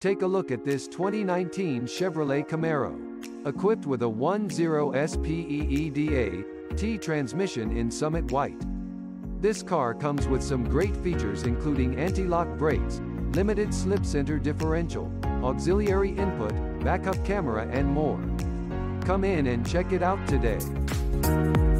Take a look at this 2019 Chevrolet Camaro. Equipped with a 1.0 SPEEDA transmission in Summit White. This car comes with some great features including anti-lock brakes, limited slip center differential, auxiliary input, backup camera and more. Come in and check it out today.